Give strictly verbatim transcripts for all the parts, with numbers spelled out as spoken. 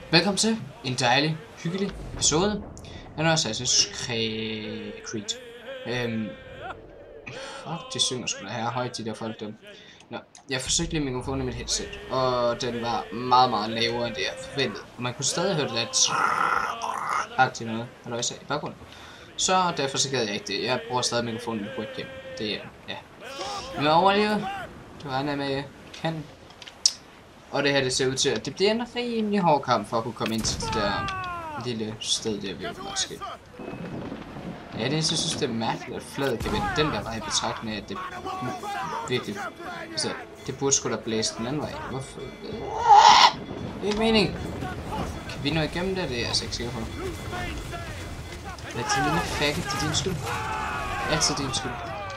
Velkommen til en dejlig, hyggelig episode af noget Assassin's Creed. Øhm, fuck, de synger sgu da her højt, de der folk dem. Nå, jeg forsøgte lige mikrofonen i mit headset, og den var meget, meget lavere end det jeg forventede. Og man kunne stadig høre det der agtigt noget, halløjsa i baggrunden. Så derfor så gad jeg ikke det. Jeg bruger stadig mikrofonen i mit webcam. Det er, ja. Men overlevet, det regner jeg med, jeg kan. Og det her, det ser ud til, at det bliver en rimelig hård kamp for at kunne komme ind til det der lille sted, der vi jo måske. Ja, det eneste, jeg synes, det er mærkeligt, at fladet kan vende den der vej i betragtning af, at det virkelig, altså, det burde sgu da blæse den anden vej. Hvorfor? Det er ikke mening. Kan vi nå igennem det? Det er jeg altså ikke sikker på. Lad til lille faggot, det er din skyld. Altid din skyld.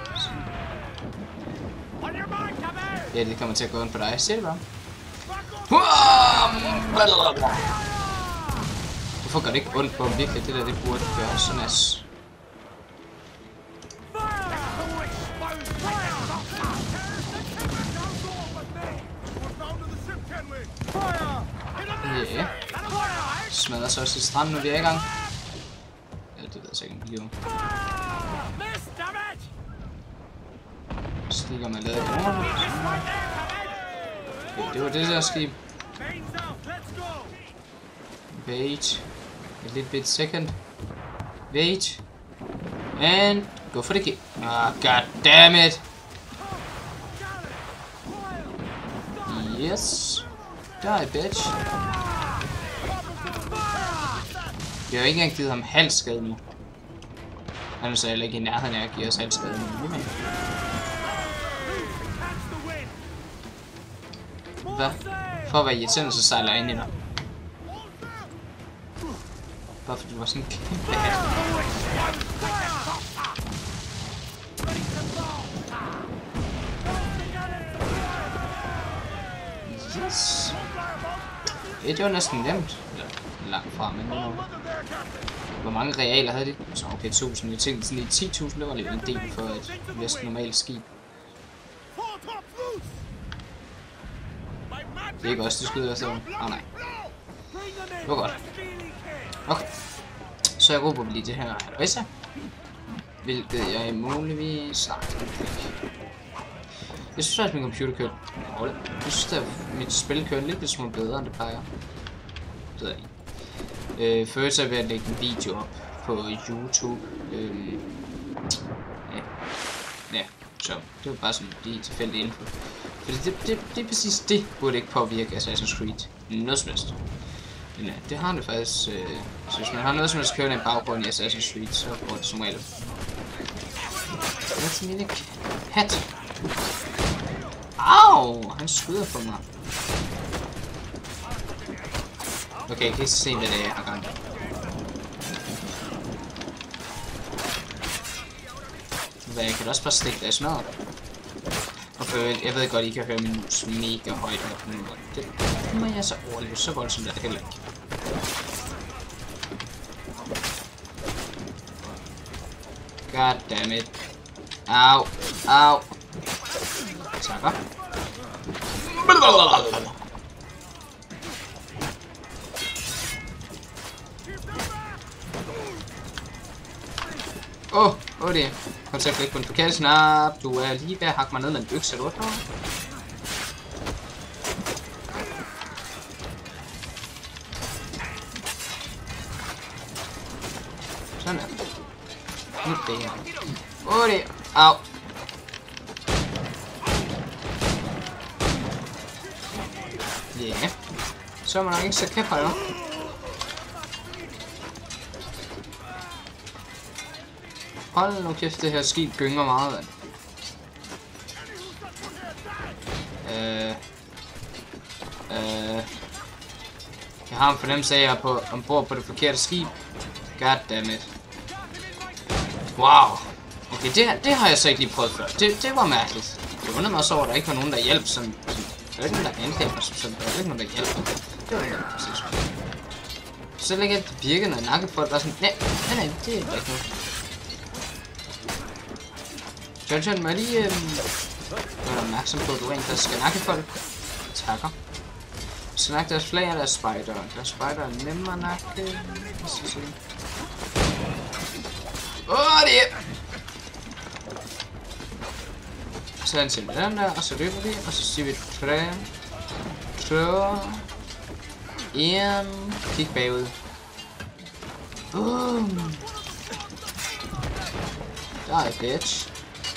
Ja, det kommer til at gå ind på dig. Se det bare. Hvorfor gør det ikke ondt på dem virkelig? Det der, det burde gøre så nas. Ja. Yeah. Smadrer så også i stranden, når vi er i gang. Ja, det ved jeg ikke, om vi lever. Stikker man lavet i jorden. Okay, det var det der skib. Wait. A little bit second. Wait. And go for the kill. Ah, god damn it. Yes. Die, bitch. Vi har jo ikke engang givet ham halv skade nu. Han er så heller ikke i nærheden af at give os halv skade nu. Hvad? For at være irriterende, så sejler jeg ind i dig. Bare fordi du var sådan en kæmpe hat. Yes. Det var næsten nemt. Eller langt fra, men nu. Hvor mange realer havde de? Så okay, tusind. Jeg tænkte sådan i ti tusind, det var lidt en del for et næsten normalt skib. Det er ikke også, de skyder efter. Åh oh, nej. Det var godt. Okay. Så jeg råber lige det her halløjsa. Hvilket jeg muligvis sagt ikke. Jeg synes at min computer kører. Jeg synes at mit spil kører lidt smule bedre end det plejer. Det ved jeg ikke. Øh, først er jeg ved at lægge en video op på YouTube. Øh, ja. Ja. Så det var bare sådan lige tilfældig info. Fordi det, det, det er præcis det, burde ikke påvirke Assassin's Creed. Noget som helst. Men ja, det har det faktisk. Øh, så hvis man har noget som helst kørende i baggrund i Assassin's Creed, så går det som regel. Det er sådan en lille hat. Au! Han skyder på mig. Okay, jeg kan ikke se, hvad det er, jeg har gang. Hvad, jeg kan også bare stikke det smadret. Okay, jeg ved godt, I kan høre min mus mega højt op nu. Det må jeg så overleve, så voldsomt er det heller ikke. God damn it. Au, au. Takker. Åh, oh, åh oh det. Kom til at klikke på den forkerte knap. Du er lige ved at hakke mig ned med en økse, er du klar? Sådan er det. Nu det her. Åh oh, det. Au. Ja. Yeah. Så er man nok ikke så kæft her. Hold nu kæft, det her skib gynger meget, vand. Øh... Øh... Jeg har en fornemmelse af, at jeg er på, ombord på det forkerte skib. Goddammit. Wow. Okay, det, det har jeg så ikke lige prøvet før. Det, det var mærkeligt. Det undrede mig også over, at der ikke var nogen, der hjalp sådan... Der var ikke nogen, der angriber som sådan. Der var ikke nogen, der hjalp. Det var ikke noget, præcis. Så længe det virkede, når nakkefolk var sådan... Nej, nej, nej, det er ikke noget. Johnson, må jeg lige øh, være opmærksom på, at du rent faktisk skal nakke folk. Takker. Snak deres flag og deres spider. Deres spider er nemmere nok. Åh, oh, det er... Så han til den der, og så løber vi, og så siger vi tre, to, en, kig bagud. Boom. Die, bitch.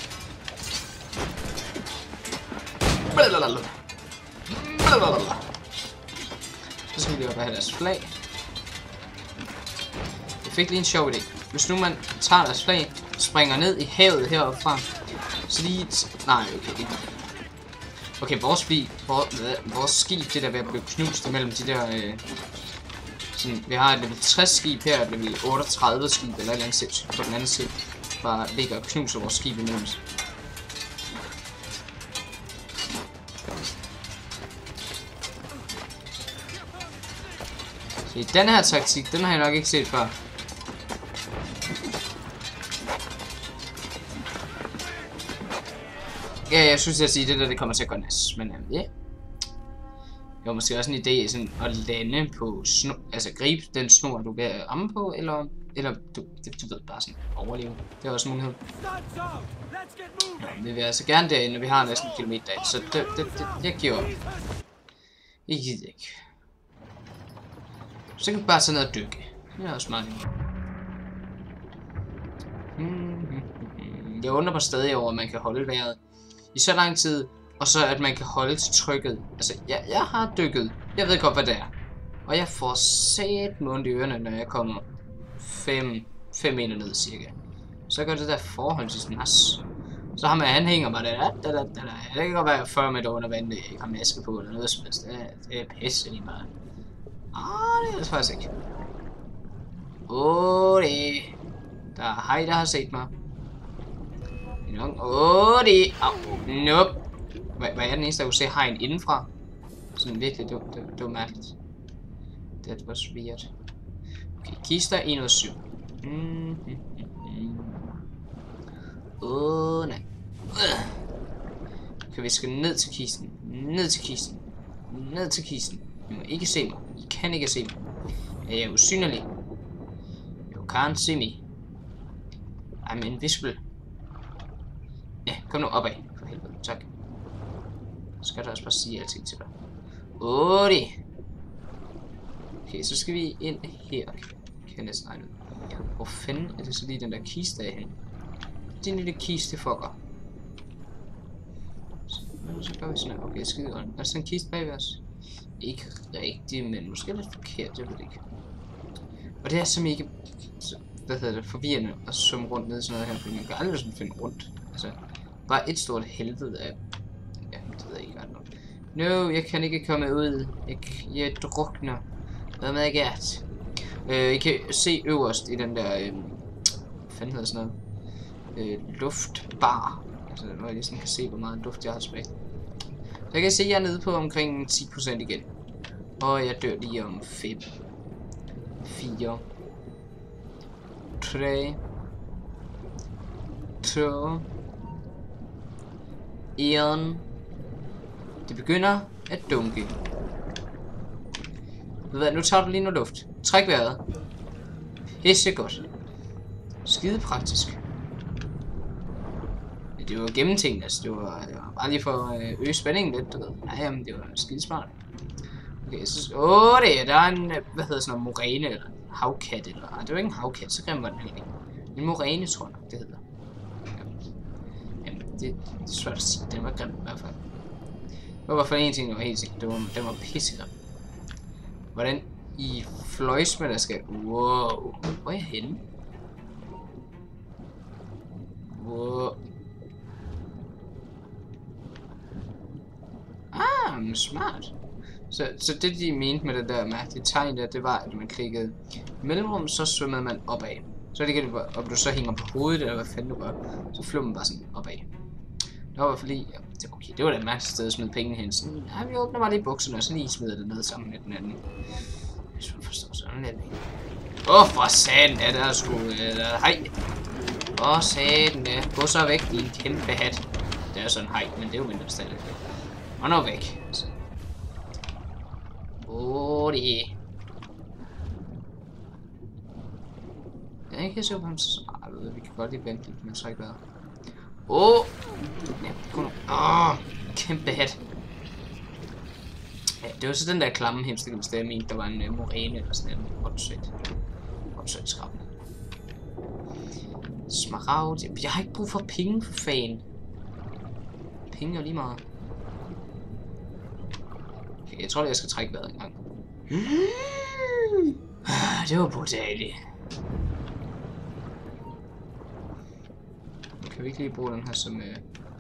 Blablabla. Blablabla. Så skal vi lige op og have deres flag. Jeg fik lige en sjov idé. Hvis nu man tager deres flag, springer ned i havet heroppe fra, så lige... Nej, okay, det... Okay, vores, fly, vores, vores skib, det der ved at blive knust imellem de der... Øh, sådan, vi har et level tres skib her, et level otteogtredive skib, eller et eller andet sindssygt på den anden side. Bare ligger og knuser vores skib imellem. Så den her taktik, den har jeg nok ikke set før. Ja, jeg synes, at sige, det der, det kommer til at gå næst, men ja. Yeah. Det var måske også en idé sådan at lande på snor, altså gribe den snor, du vil ramme på, eller, eller du, det, du ved, bare sådan overleve. Det er også en mulighed. Ja, vi vil altså gerne derinde, når vi har næsten en kilometer af, så det, det, det, jeg giver op. Jeg gider ikke. Så kan vi bare tage ned og dykke. Det er også meget. Jeg undrer mig stadig over, at man kan holde vejret i så lang tid, og så at man kan holde til trykket. Altså, jeg, jeg har dykket. Jeg ved godt, hvad det er. Og jeg får sat med ondt i ørerne, når jeg kommer fem meter ned cirka. Så gør det der forholdsvis nas. Så har man anhænger mig der. Da, da, da, da. Det kan godt være fyrre meter under vandet, jeg ikke har maske på eller noget som helst. Det er, det er pisse lige meget. Ah, det er det faktisk ikke. Åh, det. Der er hej, der har set mig. Åh, det. Au, nope. Hvad, hvad er den eneste, der kunne se hegn indenfra? Sådan virkelig, det, det, det var mærkeligt. That was weird. Okay, kister en og syv. Åh, mm, mm, mm. oh, nej. Okay, vi skal ned til kisten. Ned til kisten. Ned til kisten. I må ikke se mig. I kan ikke se mig. Jeg er usynlig. You can't see me. I'm invisible. Ja, kom nu opad. For helvede, tak. Så skal der også bare sige alting til dig. Åh, det. Okay, så skal vi ind her. Kan jeg næsten regne ud. Hvor fanden er det så lige den der kiste af hen? Det er en lille kiste, fucker. Så, så gør vi sådan her. Okay, skide godt. Er der sådan en kiste bagved os? Ikke rigtigt, men måske lidt forkert, jeg ved ikke. Og det er så mega, hvad hedder det, forvirrende at svømme rundt ned i sådan noget her, fordi man kan aldrig sådan finde rundt. Altså, bare et stort helvede af, ja, det ved jeg ikke ret nok. No, jeg kan ikke komme ud. Jeg, jeg drukner. Hvad med jeg gært? Øh, I kan se øverst i den der, øh, hvad fanden hedder sådan noget? Øh, luftbar. Altså, hvor jeg sådan kan se, hvor meget luft jeg har tilbage. Så jeg kan se, at jeg er nede på omkring ti procent igen. Og jeg dør lige om fem. fire. tre. to. en. Det begynder at dunke. Ved hvad, nu tager du lige noget luft. Træk vejret. Pisse godt. Skide praktisk. Det var gennemtænkt, altså det var, det var bare lige for at øge spændingen lidt, du ved. Ja, jamen, det var skide smart. Okay, så... Åh, det er, der er en, hvad hedder sådan noget, moræne, eller havkat, eller... Nej, det var ikke en havkat, så grim var den heller ikke. En moræne, tror jeg, det hedder. Jamen, jamen det, det er svært at sige, den var grim i hvert fald. Det var i hvert fald en ting, der var helt sikkert, det var, den var pissegrim. Hvordan i fløjsme, der skal... Wow, hvor er jeg henne? Wow. Ah, smart. Så, så det de mente med det der mærkelige tegn der, det var, at man klikkede mellemrum, så svømmede man opad. Så det kan det bare, og du så hænger på hovedet, eller hvad fanden du gør, så flyver man bare sådan opad. Det var i hvert fald lige, ja, okay, det var da et mærkeligt sted at smide pengene hen. Sådan, ja, vi åbner bare lige bukserne, og så lige smider det ned sammen med den anden. Hvis man forstår sådan lidt. Åh, oh, for satan, ja, der er sgu, eller hej. Åh, satan, ja, gå så væk, din kæmpe hat. Det er sådan hej, men det er jo mindre stadig. Og nå væk. Så. Åh, det er... Jeg er ikke helt sikker på, om så... Ej, ved, vi kan godt lige vente lidt, men så ikke været. Åh! Ja, kom nu. Åh, kæmpe hat. Ja, det var så den der klamme hemstil, hvis det jeg mente, der var en uh, moræne eller sådan en åndssvagt. Åndssvagt skrab. Smaragd. Jeg har ikke brug for penge, for fan. Penge er lige meget. Okay, jeg tror, at jeg skal trække vejret en gang. Det var brutalt. Kan vi ikke lige bruge den her som... Øh...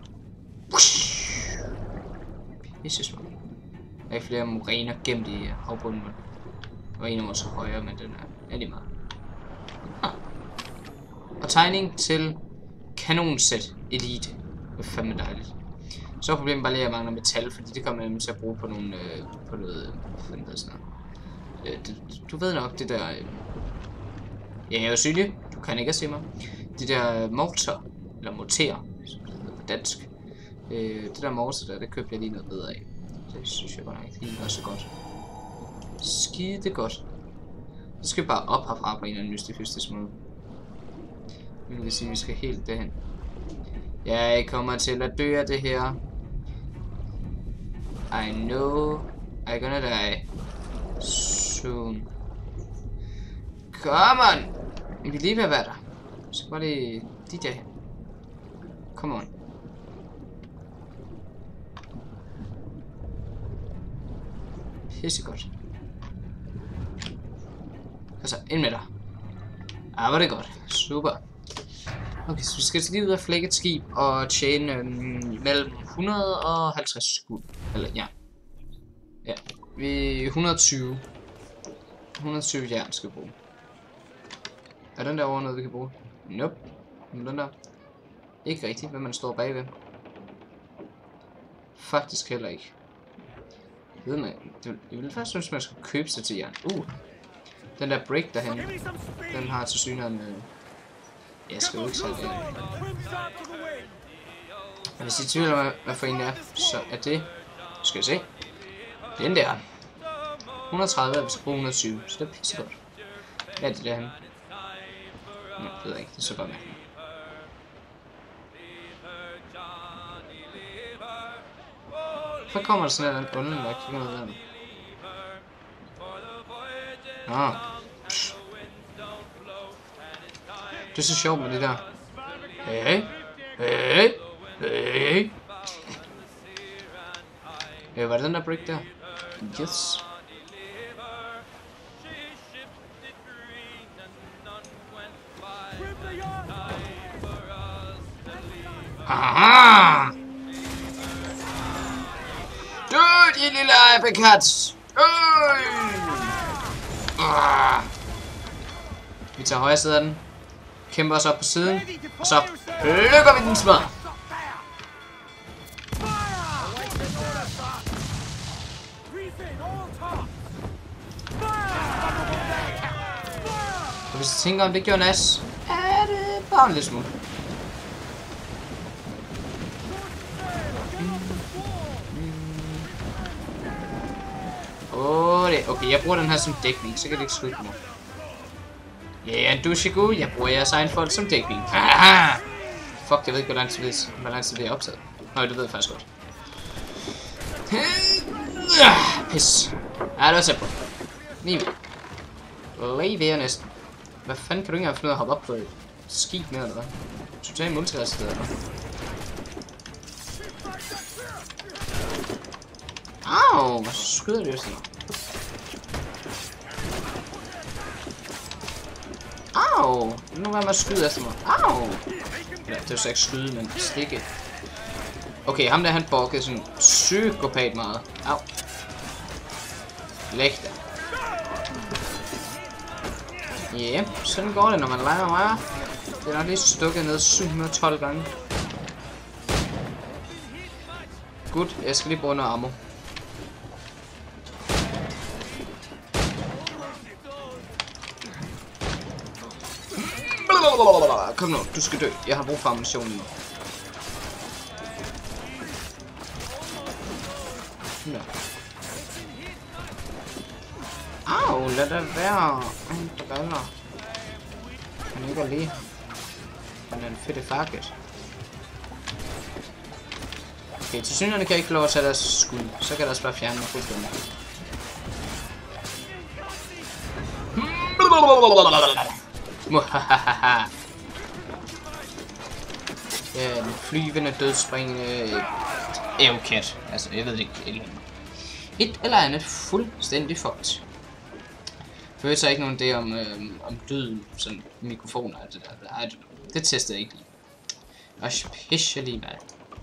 Pissesmuk. Der er ikke flere moræner gemt i havbunden. Og en af vores højere, men den er, er lige meget. Ah. Og tegning til kanonsæt elite. Det er fandme dejligt. Så er problemet bare lige, at jeg mangler metal, fordi det kommer man til at bruge på nogle... Øh, på noget... Hvad fanden hedder sådan noget? Øh, det, du ved nok, det der... Øh... Ja, jeg er jo synlig. Du kan ikke se mig. Det der mortar, eller morter, som det hedder på dansk. Øh, det der mortar der, det købte jeg lige noget bedre af. Det synes jeg godt nok ikke var så godt. Skide godt. Så skal vi bare op herfra på en eller anden mystisk fystisk måde. Det vil sige, at vi skal helt derhen. Jeg kommer til at dø af det her. I know I'm gonna die soon. Come on! Vi kan lige være der. Så var det de der. Come on. Pissegodt. Altså, ind med dig. Ah, var det godt. Super. Okay, så vi skal lige ud og flække et skib og tjene øhm, mellem hundrede og halvtreds guld. Eller, ja. Ja, vi er et hundrede og tyve. et hundrede og tyve jern skal vi bruge. Er den der over noget, vi kan bruge? Nope. Den der. Ikke rigtigt, hvad man står bagved. Faktisk heller ikke. Jeg ved man, det, jeg ville faktisk synes, man skulle købe sig til jern. Uh. Den der break derhen, den har til synligheden... Øh, jeg skal jo ikke sige det. Men hvis I tvivler om, hvad for en er, så er det... Skal jeg se. Den der. et hundrede og tredive, og vi skal bruge et hundrede og tyve, så det er pissegodt. Hvad er det derhen? Nå, det ved jeg ikke, det er så bare mærkeligt. Så kommer der sådan en bunden, der kigger noget der. Nå. Det er så sjovt med det der. Hey, hey, hey. Øh, var det den der brick der? Yes. Aha! Du, de lille apekats! Ah. Vi tager højre side af den. Kæmper os op på siden. Og så lykker vi den smad. Og hvis jeg tænker, om det gjorde nas, er det bare en lille smule. Okay, jeg bruger den her som dækning, så kan det ikke skyde mig. Ja, yeah, du er god. Jeg bruger jeres egen folk som dækning. Aha! Fuck, jeg ved ikke, hvor lang tid det er, hvor lang tid det er optaget. Nå, det ved jeg faktisk godt. Pis. Ja, det var tæt på. Lige med. Lige ved næsten. Hvad fanden kan du ikke engang finde ud af at hoppe op på et skib med, eller hvad? Totalt multirestet, eller hvad? Au, hvad skyder det jo sådan? Au! Nu var man skyde efter mig. Au! Ja, det var så ikke skyde, men stikke. Okay, ham der han bokkede sådan psykopat meget. Au. Læg der. Ja, yeah, sådan går det, når man leger mig. Det er nok lige stukket ned syv hundrede og tolv gange. Godt, jeg skal lige bruge noget ammo. Kom nu, du skal dø. Jeg har brug for ammunition nu. Ja. Åh, lad det være. Han driller. Han ikke lige. Han er en fedte fakket. Okay, til synligheden kan jeg ikke få lov at tage deres skud. Så kan der også bare fjerne mig fuldstændig. Ja, en flyvende, dødspringende ævkat. Altså, jeg ved ikke. Et, et eller andet fuldstændig fucked. For jeg tager ikke nogen idé om, øh, om døden, sådan mikrofoner og det der. Ej, det testede jeg ikke lige. Og pisse lige med.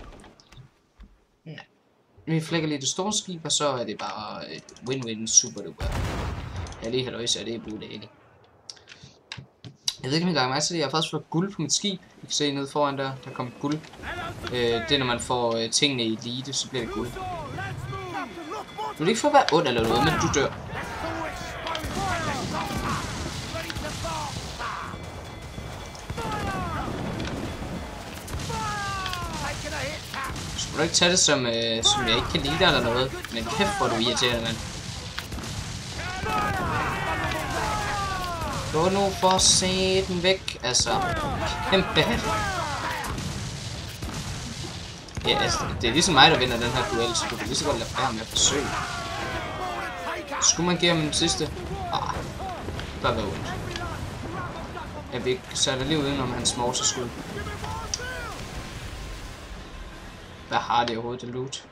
Nej. Vi flækker lige det store skib, og så er det bare win-win super duper. Jeg lige har løst, at det er brugt det. Jeg ved ikke, om I lader mig til det. Jeg har faktisk fået guld på mit skib. I kan se nede foran der, der kommer guld. Øh, det er, når man får øh, tingene i elite, så bliver det guld. Du vil ikke få at være ond eller noget, men du dør. Så må du ikke tage det som, øh, som jeg ikke kan lide dig eller noget. Men kæft, hvor du irriterende, mand. Gå nu for at se den væk, altså. Kæmpe hat. Ja, altså, det er ligesom mig, der vinder den her duel, så du kan lige så godt lade være med at forsøge. Skulle man give ham den sidste? Ah, bare være ondt. Jeg vil ikke sætte lige udenom hans morserskud. Hvad har det overhovedet, det loot?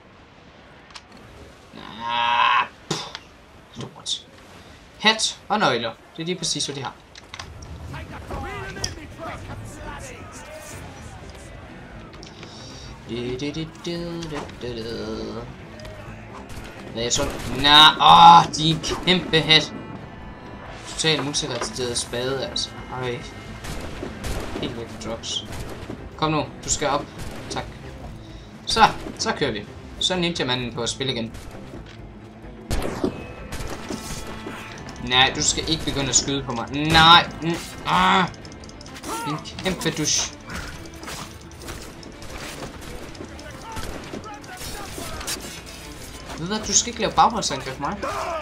Ah, lort. Hat og nøgler. Det er lige præcis, hvad de har. Hvad er så? Nah, åh, oh, de er kæmpe hat. Total multiretideret spade, altså. Ej. Helt væk drugs. Kom nu, du skal op. Tak. Så, så kører vi. Så er ninja-manden på at spille igen. Nej, du skal ikke begynde at skyde på mig. Nej. Mm, ah. En kæmpe dusch. Ved du, du skal ikke lave bagholdsangreb på mig.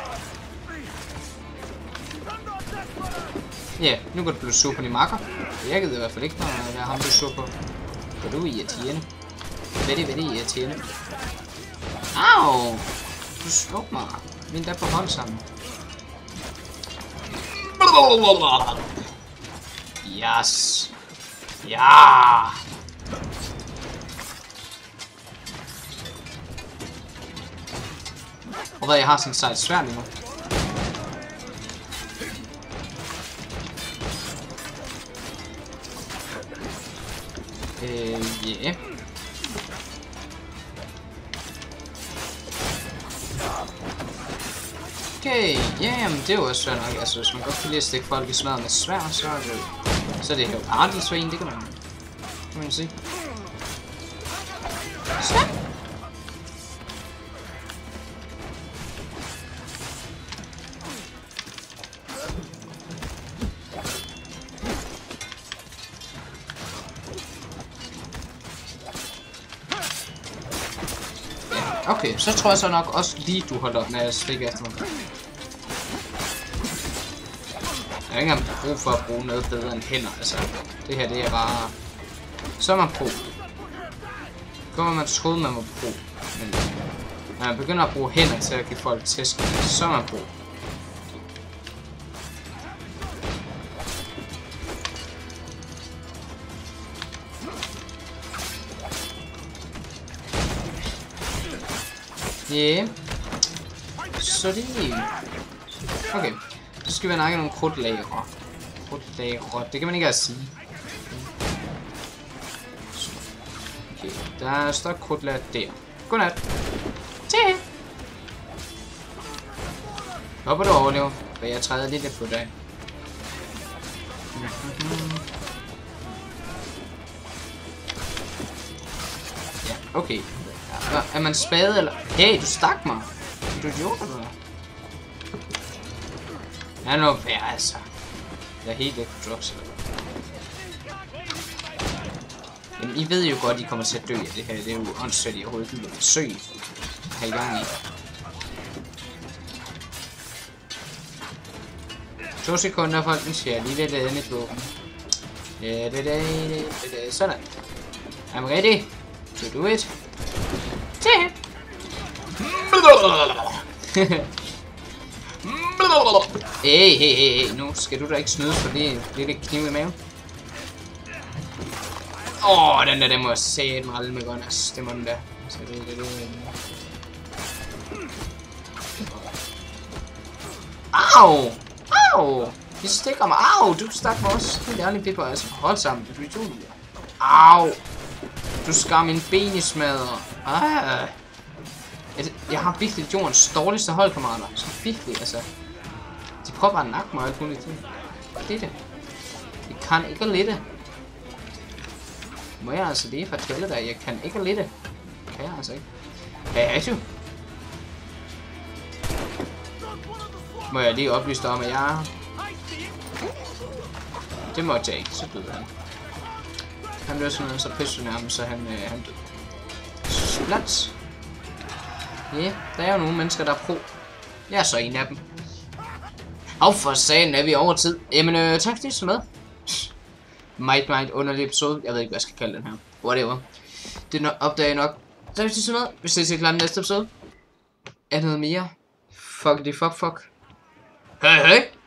Ja, yeah, nu kan du blive sur på din makker. Jeg gider i hvert fald ikke, når det er ham, du er sur på. Går du irriterende? Veldig, veldig irriterende. Au! Du slår mig. Vi er endda på hånd sammen. Yes. Ja. Og hvad, jeg har sådan et sejt sværd lige nu. Øh, ja. Yeah. Okay, ja, jamen det er jo også svært nok. Altså, hvis man godt kan lide at stikke folk i smadret med svær, så er det, så er det jo paradis for en, det kan man, kan man sige. Svær! Ja, okay, så tror jeg så nok også lige, du holder op med at stikke efter mig. Jeg har ikke engang brug for at bruge noget bedre end hænder, altså. Det her, det er bare... Så er man pro. Kommer man troede, man var pro. Men når man begynder at bruge hænder til at give folk tæsk, så er man pro. Ja. Yeah. Så det... Okay. Så skal vi have nogle krudtlager. Krudtlager. Det kan man ikke have at sige. Okay. Der står krudtlager der. Godnat. Til. Håber du overlever. For jeg træder lidt på dig. Ja, okay. Ja, er man spade eller... Hey, du stak mig. Du idiot, eller hvad? Ja, nu er altså. Jeg er helt væk på drugs, eller hvad? Jamen, I ved jo godt, I kommer til at dø af det her. Det er jo åndssvagt, I overhovedet ikke vil forsøge at have i gang i. To sekunder, folkens. Jeg lige vil lade mit våben. Ja, det, det, det, det, sådan. I'm ready to do it. Hey, hey, hey, hey, nu skal du da ikke snydes for det lille kniv i maven. Åh, oh, den der, den må jeg sætte mig aldrig med godt, det må den der. Så det, det, det. Au! Au! De stikker mig. Au! Du stak mig også. Helt ærligt, det var altså hold sammen. Du Au! Du skar min ben i smadret. Ah. Jeg har virkelig jordens dårligste holdkammerater. Så virkelig, altså. De prøver bare at nakke mig alt muligt. Det er det. Jeg kan ikke lide. Må jeg altså lige fortælle dig, jeg kan ikke lide. Kan jeg altså ikke. Hey, hey, må jeg lige oplyse dig om, at jeg... Det må jeg ikke, så døde han. Han blev sådan noget så pisse nærmest, så han, øh, han døde. Splats. Ja, yeah, der er jo nogle mennesker, der er pro. Jeg er så en af dem. Af for sagen er vi over tid. Jamen, øh, tak fordi I så med. Meget, meget underlig episode. Jeg ved ikke, hvad jeg skal kalde den her. Whatever. Det opdager jeg nok. Tak fordi I så med. Vi ses i klar næste episode. Er noget mere? Fuck det, fuck, fuck. Hey, hey!